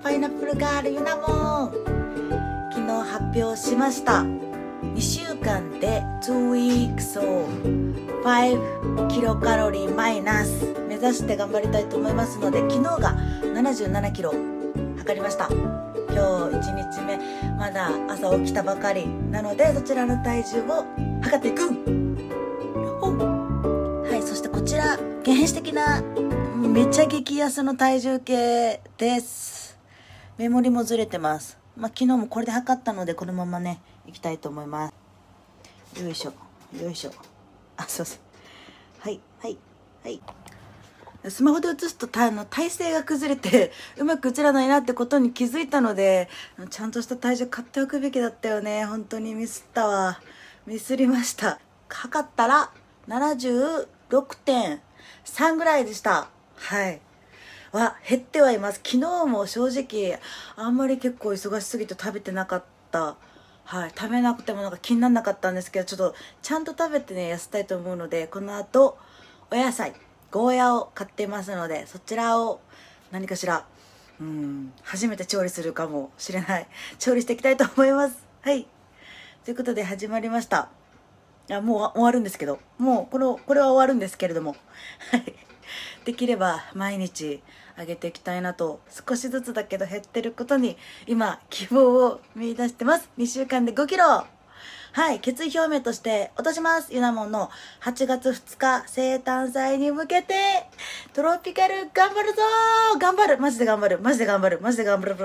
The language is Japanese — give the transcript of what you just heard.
パイナップルガールゆなもん。昨日発表しました。2週間で2 weeksを5キロカロリーマイナス目指して頑張りたいと思いますので、昨日が77キロ測りました。今日1日目、まだ朝起きたばかりなので、そちらの体重を測っていく。はい、そしてこちら原始的なめっちゃ激安の体重計です。メモリもずれてます。昨日もこれで測ったので、このままねいきたいと思います。よいしょよいしょ。そうです。はいはいはい。スマホで写すと体勢が崩れてうまく映らないなってことに気づいたので、ちゃんとした体重買っておくべきだったよね。本当にミスったわ。ミスりました。測ったら 76.3 ぐらいでした。はい。減ってはいます。昨日も正直あんまり結構忙しすぎて食べてなかった。はい。食べなくても気にならなかったんですけど、ちょっとちゃんと食べてね痩せたいと思うので、この後お野菜ゴーヤを買ってますので、そちらを何かしら初めて調理するかもしれない。調理していきたいと思います。はい。ということで始まりました。もう終わるんですけど、もうこれは終わるんですけれども、はい。できれば毎日上げていきたいなと、少しずつだけど減ってることに今希望を見出してます。2週間で5キロ。はい、決意表明として落とします。ゆなもんの8月2日生誕祭に向けてトロピカル頑張るぞー。頑張る。マジで頑張る。マジで頑張る。マジで頑張る。